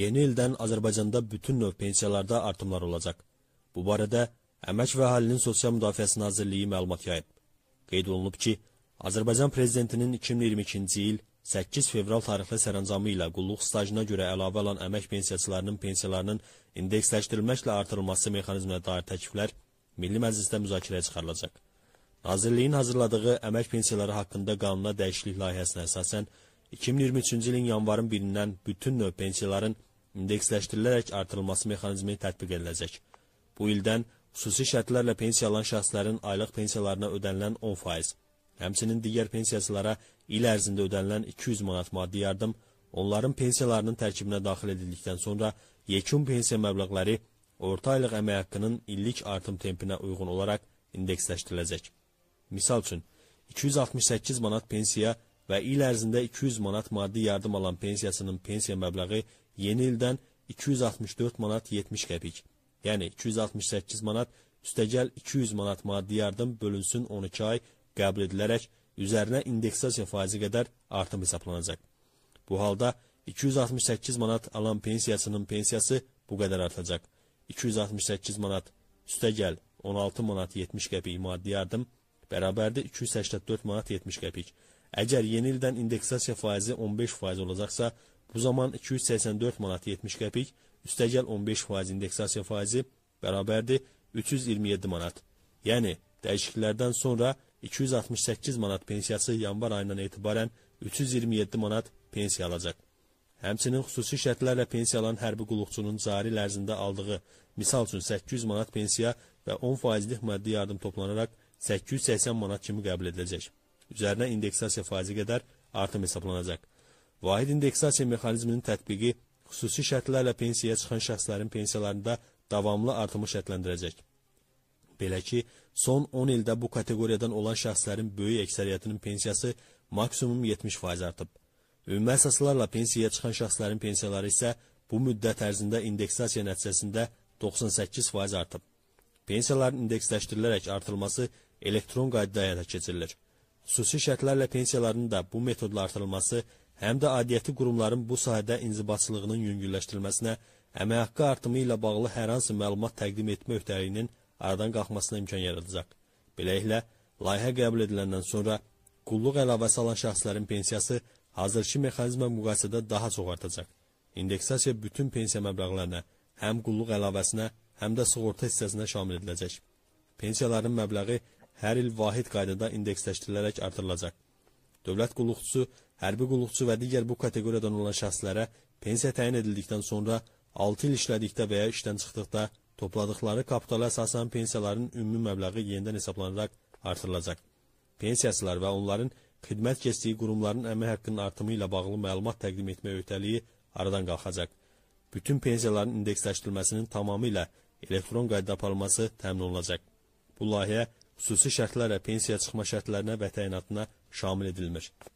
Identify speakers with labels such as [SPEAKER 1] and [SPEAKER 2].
[SPEAKER 1] yeni ildən Azərbaycanda bütün növ pensiyalarda artımlar olacaq. Bu barədə Əmək və Əhalinin Sosial Müdafiəsi Nazirliyi məlumat yayıb. Qeyd olunub ki, Azərbaycan Prezidentinin 2022-ci il 8 fevral tarixli sərəncamı ilə qulluq stajına görə əlavə alan əmək pensiyaçılarının pensiyalarının indeksləşdirilməklə artırılması mexanizminə dair təkliflər Milli Məclisdə müzakirəyə çıxarılacaq. Nazirliyin hazırladığı əmək pensiyaları haqqında qanuna dəyişiklik layihəsinə əsasən 2023-cü ilin yanvarın 1-dən bütün növ pensiyaların indeksləşdirilərək artırılması mexanizmi tətbiq ediləcək. Bu ildən xüsusi şərtlərlə pensiya alan şəxslərin aylıq pensiyalarına ödənilən 10%, həmçinin digər pensiyaçılara il ərzində ödənilən 200 manat maddi yardım, onların pensiyalarının tərkibinə daxil edildikdən sonra yekun pensiya məbləğləri orta aylıq əmək haqqının illik artım tempinə uyğun olaraq indeksləşdiriləcək. Misal üçün, 268 manat pensiya və il ərzində 200 manat maddi yardım alan pensiyaçının pensiya məbləği yeni ildən 264 manat 70 qəpik, yəni 268 manat üstəgəl 200 manat maddi yardım bölünsün 12 ay qəbul edilərək üzərinə indeksasiya faizi qədər artım hesablanacaq. Bu halda 268 manat alan pensiyaçının pensiyası bu qədər artacaq. 268 manat üstəgəl 16 manat 70 qəpik maddi yardım bərabərdir 284 manat 70 qəpik. Əgər yeni ildən indeksasiya faizi 15% olacaqsa, bu zaman 284 manat 70 qəpik üstəgəl 15% indeksasiya faizi bərabərdir 327 manat. Yəni, dəyişikliklərdən sonra 268 manat pensiyası yanvar ayından etibarən 327 manat pensiya alacaq. Həmçinin xüsusi şərtlərlə pensiya alan hərbi qulluqçunun cari il ərzində aldığı, misal üçün 800 manat pensiya və 10%lik maddi yardım toplanaraq 880 manat kimi qəbul ediləcək. Üzərinə indeksasiya faizi qədər artım hesablanacaq. Vahid indeksasiya mexanizminin tətbiqi xüsusi şərtlərlə pensiyaya çıxan şəxslərin pensiyalarında davamlı artımı şərtləndirəcək. Belə ki, son 10 ildə bu kateqoriyadan olan şəxslərin böyük əksəriyyətinin pensiyası maksimum 70% artıb. Ümumi əsaslarla pensiyaya çıxan şəxslərin pensiyaları isə bu müddət ərzində indeksasiya nəticəsində 98% artıb. Pensiyaların indeksləşdirilərək artırılması elektron qaydada həyata keçirilir. Xüsusi şərtlərlə pensiyaların da bu metodla artırılması həm də aidiyyəti qurumların bu sahədə inzibatçılığının yüngülləşdirilməsinə, əmək haqqı artımı ilə bağlı hər hansı məlumat təqdim etmə öhdəliyinin aradan qalxmasına imkan yaradacaq. Beləliklə, layihə qəbul ediləndən sonra qulluq əlavəsi alan şəxslərin pensiyası hazırki mexanizmə müqayisədə daha çox artacaq. İndeksasiya bütün pensiya məbləğlərinə, həm qulluq əlavəsinə, həm də sığorta hissəsinə şamil ediləcək. Pensiyaların məbləği hər il vahid qaydada indeksləşdirilərək artırılacaq. Dövlət qulluqçusu, hərbi qulluqçu və digər bu kateqoriyadan olan şəxslərə pensiya təyin edildikdən sonra 6 il işlədikdə və ya işdən çıxdıqda topladıqları kapitala əsasən pensiyaların ümumi məbləği yenidən hesablanaraq artırılacaq. Pensiyaçılar və onların xidmət keçdiyi qurumların əmək haqqının artımı ilə bağlı məlumat təqdim etmə öhdəliyi aradan qalxacaq. Bütün pensiyaların indeksləşdirilməsinin tamamilə elektron qaydada aparılması təmin olunacaq. Bu layihə xüsusi şərtlərlə pensiya çıxma şərtlərinə və təyinatına şamil edilmir.